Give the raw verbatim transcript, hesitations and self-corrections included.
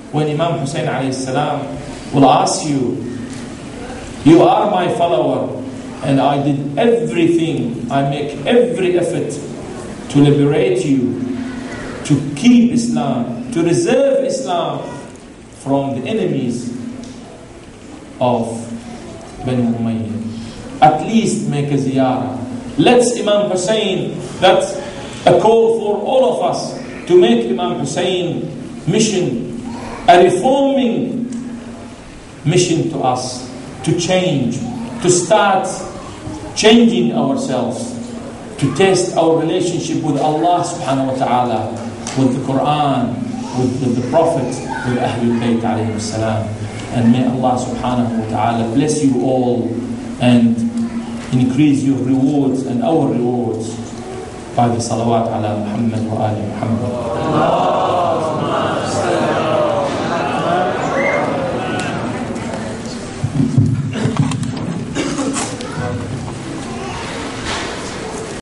when Imam Hussein alayhi salam will ask you, you are my follower, and I did everything, I make every effort to liberate you, to keep Islam, to reserve Islam from the enemies of Banu Umayyah. At least make a ziyarah. Let's Imam Hussein, that's a call for all of us, to make Imam Hussein mission a reforming mission to us, to change, to start changing ourselves, to test our relationship with Allah subhanahu wa ta'ala, with the Quran, with, with the Prophet, with Ahlul Bayt alayhi salam. And may Allah subhanahu wa ta'ala bless you all and increase your rewards and our rewards by the salawat ala Muhammad wa ali Muhammad.